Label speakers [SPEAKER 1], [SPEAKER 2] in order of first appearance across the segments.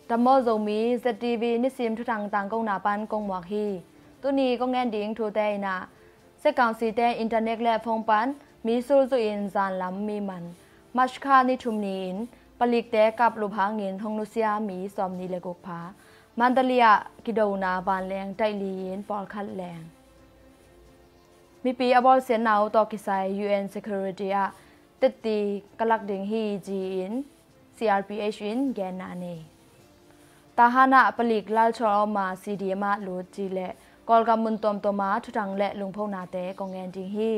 [SPEAKER 1] ดัมโมโจมีเซตีวีนิสิมทุทางต่างกงนาปันกงหมวกฮีตัวนี้ก็แงนดิ้งทูเตนะเซกังซีเตอินเทอร์เน็ตและฟงปันมีสูจุอินจานลำมีมันมัชคานิทุมนีนปลิกเตกับลูพางินฮงนุเซียมีสอมนีเลกกพามันตเลียกิโดนาบานแรงไตลีนปอลคัดแรงมีปีอบอลเสียนาวตอกิไซ UN Security อะติดตีกลักดิ่งฮีจีอิน CRPH อินแกนนานีตาฮานะปลิกลาลชอมา CDM ลูจีเละกอลกำมุนตอมตมาทุทังและลุงพงนาเตกองแงนดิ่งฮี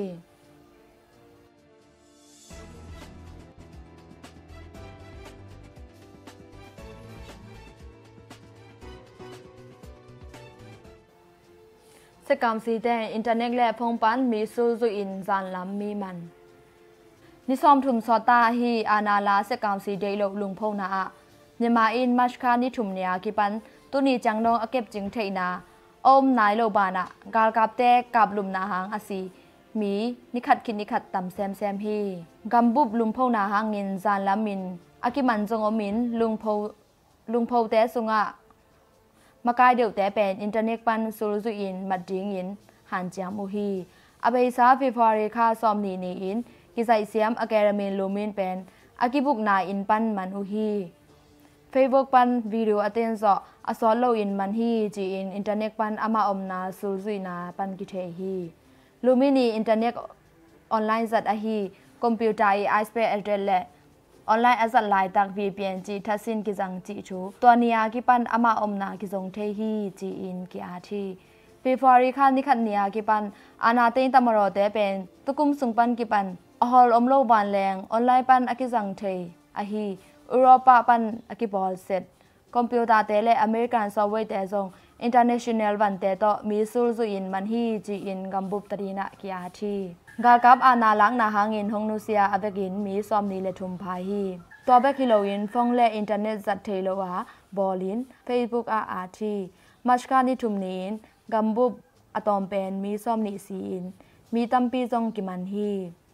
[SPEAKER 1] สกามซีเตอินเทอร์เน็ตและพงปันมีสูจุอินจานลำมีมันนิซอมทุมสอตาฮีอานาลาสกามซีเดโลลุงพงนาอะเนมาอินมัชคานิทุมเนียกิปันตุนีจังนองอเก็บจิงเทนาอมนายโลบานะกาลกับเตกับลุมนาหางอสีมีนิขัดคิดนิขัดตำแซมแซมฮีกัมบุบลุงพงนาหางเงินจานลำมินอากิมันจงอมินลุงพงเตสุงะมากายเดียวแต่เป็นอินเทอร์เน็ตปันสูรุอินมัดดิงอินหันจามอุฮีอเบซาฟิฟาริคาซอมนีนีอินกิไซเซียมอแกรามินลูมินเป็นอากิบุกนาอินปันมันอุฮีเฟซบุ๊กปันวิดีโออเทนซออสอลโลอินมันฮีจีอินเทอร์เน็ตปันอามาอมนาสูรุอินาปันกิเทฮีลูมินีอินเทอร์เน็ตออนไลน์จัดอฮีคอมพิวเตอร์ไอสเปเอเดลเลออนไลน์อาศัยหลายตักวีเปลี่ยนจีทัศน์กิจังจีชูตัวนี้อากิปันอามาอมนากิจงเทฮีจีอินกิอาทีปีฟอริคันนิคันเนียกิปันอานาเตนตามรอเตเป็นตุกุมสุงปันกิปันอฮอลอมโลบานแรงออนไลน์ปันอากิจังเทอาฮียุโรปปันอากิบอลเซตคอมพิวเตอร์เตเลอเมริกันซอฟต์แวร์เตจงอินเตอร์เนชั่นแนลวันเตโตมีสูลซุอินมันฮีจีอินกัมบุบตรีนะกิอาทีกากับอานาลังนาหางินฮงนุเซียอเบกินมีซอมนีเลทุมพายฮีตัวเบกิโลอินฟงและอินเทอร์เน็ตจัดเทโลวาบอลินเฟซบุ๊กอาทีมัชกานิทุมนีนกัมบุบอะตอมเป็นมีซอมนีซีอินมีตัมปีจงกิมันฮี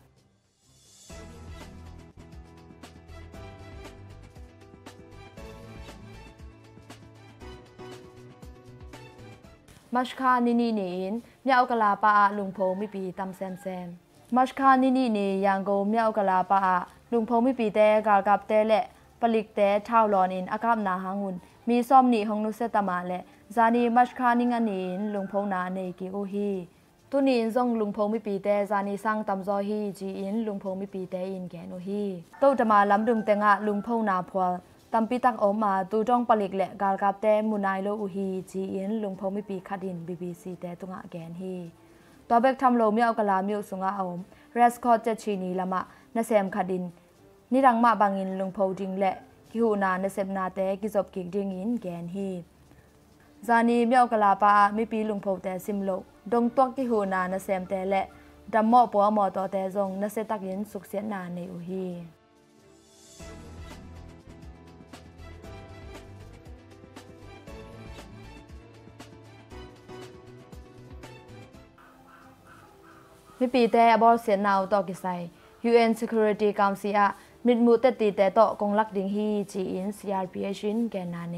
[SPEAKER 1] มัชคานินีเนนเมียวกลาปาลุงพงมิปีตำแซมแซมมัชคานินีเนยังโกเมียวกลาปาลุงพงมิปีเตกากับเตและปลิกเตเท่าลอนินอากาบนาหางุนมีซ่อมนีของนุเซตมาและจานีมัชคานิงันนินลุงพงนาเนกิโอฮีตุนีนซงลุงพงมิปีเตจานีสังตำจอฮีจีอินลุงพงมิปีเตอินแกนโอฮีโตตมาลำดุงเตงะลุงพงนาพวลตัมปิตักออกมาตูจ้องปลิกและกาลกับเตมุนายโลอุฮีจีอินลุงพงมิปีขัดิน BBC เตตุงะแกนฮีตัวเบกทำโลมีเอากลามิวสุงะอมเรสคอเจชีนีละมะนาเซมขัดินนิรังมาบางอินลุงพงดิงและกิหูนานาเซมนาเตกิจบกิกดิงอินแกนฮีจานีมีเอากลาปามีปีลุงพงเตซิมโลดงตัวกิหูนานาเซมเตและดัมโมปัวหมอต่อเตจงนาเซตักยินสุกเสียนาในอุฮีมีปีแต่บอลเสียนาวต่อกิไซ UN Security Council อะมิดมูเตตีแต่ต่อกงลักดิงฮีจีอิน CRPH อินแกนนาเน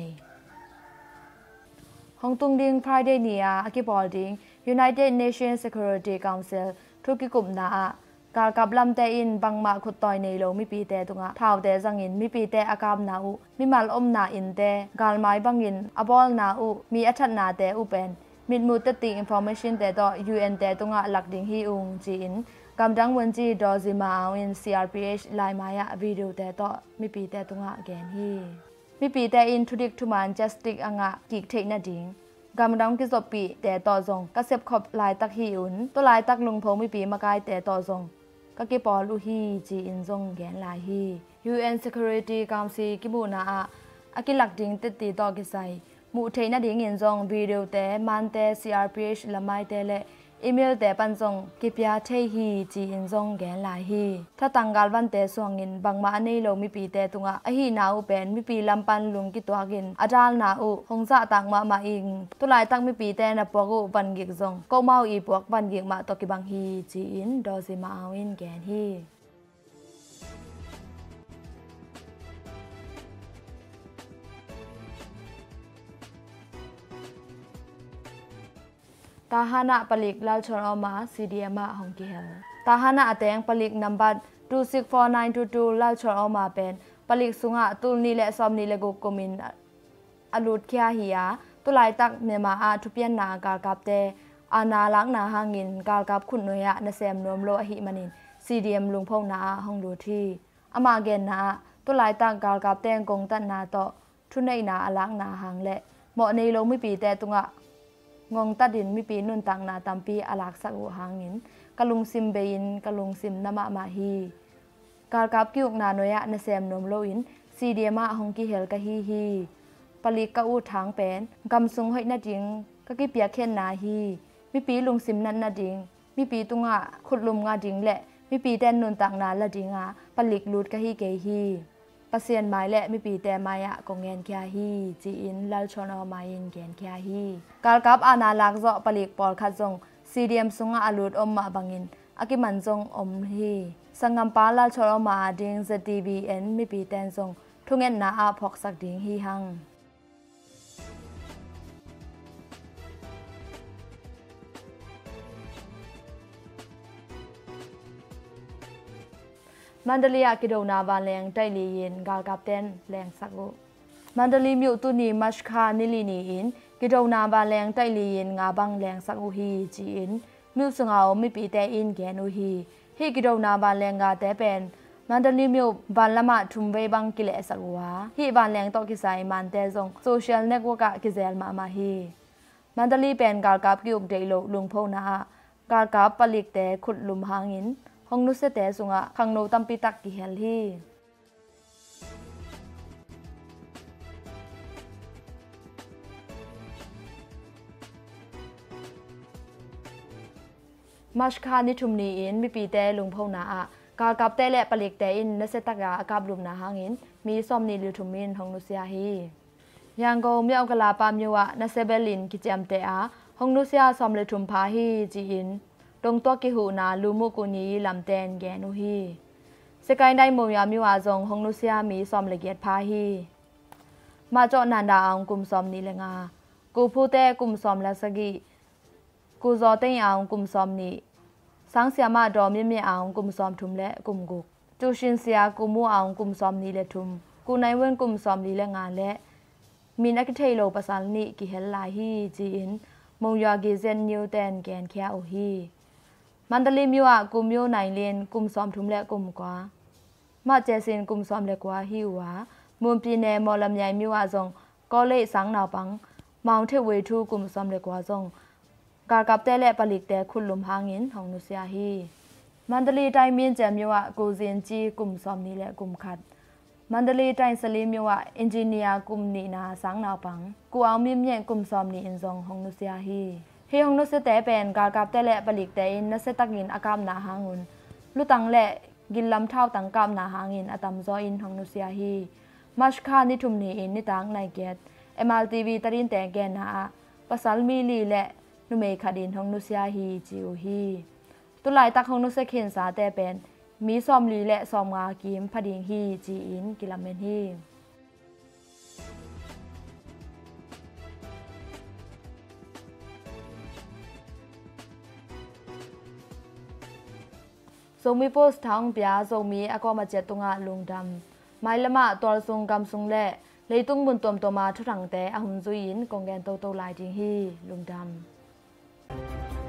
[SPEAKER 1] ฮองตุงดิง Friday เนียอากิบอลดิง United Nations Security Council ทุกิกุมนาอะกากับลำเตอินบังมาขุดต่อยในโลมีปีแต่ตุงะท้าวแต่จังอินมีปีแต่อากาบนาอุมีมัลอมนาอินแต่กาลไม้บังอินอบอลนาอุมีอัชัดนาแต่อุเป็นมิดมูตติอินฟอร์เมชันแต่ต่อ UN แต่ตุงะหลักดิงฮีอุงจีอินกำดังวันจีดอซิมาเอาอิน CRPH ไลมายะวิดีโอแต่ต่อมีปีแต่ตุงะแกนฮีมีปีแต่อินทุดิกทุมันจัสติกอ่างะกิกเทคนาดิงกำดังกิจบปีแต่ต่อจงกเสพขบลายตักฮีอุนตัวลายตักลุงพงมีปีมากายแต่ต่อจงกะกิปอลูฮีจีอินจงแกนลายฮี UN Security Council กิบูนาอะอากิหลักดิงติดตีต่อกิไซมูเทนาดิงอินจงวิดีโอแต่มันแต่ CRPH ละไมแต่และอีเมลแต่ปันจงกิปยาเทฮีจีอินจงแกนลายฮีถ้าตังกาลวันแต่สวงอินบางมาอันนี้เรามีปีแต่ตุงะอหีนาอุเป็นมีปีลำปันลุงกิตัวกินอาจารย์นาอุหงจะตังมาอิงตุลายตังมีปีแต่นับปวกุบันกิกจงก็เมาอีปวกบันกิกมาตกิบังฮีจีอินดอซิมาเอาอินแกนฮีตาฮานะปลิกลาชอนอมาซีดีเอ็มฮองกิเฮลตาฮานะแตงปลิกนัมบัด2649222ลาชอนอมาเป็นปลิกสุงะตุลนีและซอมนีและกุกมินอลุดเคียฮิยาตุลายตักเมมาอาทุเปียนนากาลกับเตอานาลักนาหางินกาลกับขุนนยะนเซมนวมโลอหิมันินซีดีเอ็มลุงพงนาห้องดูที่อมาเกนนาตุลายตักกาลกับเตงกงตันนาโตทุนในนาอลักนาหางและเหมาะในโลไม่ปีแต่ตุงะงงตัดดินไม่ปีนุนตังนาตัมปีอลักสักอุหางินกะลุงซิมเบยินกะลุงซิมนามะมาฮีกาลกับกิวนาโนยะนเซมนวมโลอินซีดีเอ็มห้องกิเฮลกะฮีปลิกกะอูทางเป็นกำซุงให้นาดิงกะกิเปียเข็นนาฮีมีปีลุงซิมนันนาดิงมีปีตุงะขุดลุมงาดิงและมีปีแตนนุนตังนาละดิงะปลิกลูดกะฮีเกฮีปะเซียนไม้และมีปีแต่ไม้อะกงเงินแค่ฮีจีอินลัลชอนอมายินเกนแค่ฮีกาลกับอานาลักเจาะปลิกปอลคัดจงซีดีเอ็มซุงะอลูดอมมาบังอินอากิมันจงอมฮีสังกัมปาลัลชอนอมาดิง ZTVN มีปีแตนจงทุงเงินนาอาพอกสักดิงฮีหังมันดลียกิโดนาบานแรงไตลียินกาลกับเต้นแรงสักกุมันดลีมิวตุนีมัชคานิลีนีอินกิโดนาบานแรงไตลียินงาบังแรงสักอุฮีจีอินมิวสงเอาไม่ปีแต่อินแกนุฮีฮีกิโดนาบานแรงกาแต่เป็นมันดลีมิวบานละมาทุมเวบังกิเลสักวาฮีบานแรงตอกิไซมันแต่จงโซเชียลเน็ตเวิร์กกิเซลมาฮีมันดลีเป็นกาลกับกิวเดโลลุงพงนากาลกับปลิกแต่ขุดลุมหางินห้องนุสเตสุงะขังโนตัมปิตักกิเฮลฮีมัชคานิทุมนีอินมีปีแต่ลุงพงนาอะกากับแต่และปลิกแต่อินนเสตักยาอากับลุมนาหางินมีซอมนีลิทุมินห้องนุสยาฮียังโกมีเอากลาปามยัวนเซเบลินกิจามเตอาห้องนุสยาซอมลิทุมพาฮีจีอินตรงตัวกิหูนาลูมุกุนีลำเตนแกนุฮีสกายได้มวยามิวาจงฮงนุเซียมีซอมละเอียดพาฮีมาเจาะนันดาองกุมซอมนี้ละงากูพูเตกุมซอมละสกิกูจอเตยองกุมซอมนี้สังเสียมาดอมมีองกุมซอมทุมและกุมกุกจูชินเสียกูมูองกุมซอมนี้และทุมกูในเว้นกุมซอมนี้ละงาและมีนักเทโลภาษานี้กิเฮลลาฮีจีอินมงยากิเซนนิวเตนแกนแคโอฮีมันดลีมิวะกุมโยไนเลนกุมซอมทุมและกุมกว่ามาเจซินกุมซอมและกว่าฮิวะมุมปีเนมอลำใหญ่มิวะจงก็เลยสังนาวปังมองเทเวทูกุมซอมและกว่าจงกากับแต่และปลิกแต่คุณลุมหางินของนุสยาฮีมันดลีไตมินเจมิวะกูซินจีกุมซอมนี้และกุมขัดมันดลีไตสลีมิวะเอนจิเนียร์กุมนีนาสังนาวปังกูเอามิมเย่กุมซอมนี้อินจงของนุสยาฮีเฮียงนุสเตเป็นกากับแต่และปลิกแต่อินนเสตักินอากามนาหางุนลุตังและกินลำเท่าตังกามนาหางินอตัมซออินของนุสยาฮีมัชคานิทุมนีอินนิตังไนเกตMLTV ตรินแต่แกนาภาษามีลีและนุเมคดินของนุสยาฮีจิวฮีตุลายตักของนุสเคนสาแต่เป็นมีซอมลีและซอมงากิมพดิงฮีจีอินกิลาเมนฮีทรงมีโพสต์ทางเปียทรงมีอากมาเจตุงะลุงดำไมละมาตัวทรงกำทรงแล่เลยตุ้งบุญตวมตัวมาทุรังแต่อหุนจุยินกงแกนโตโตลายจิงฮีลุงดำ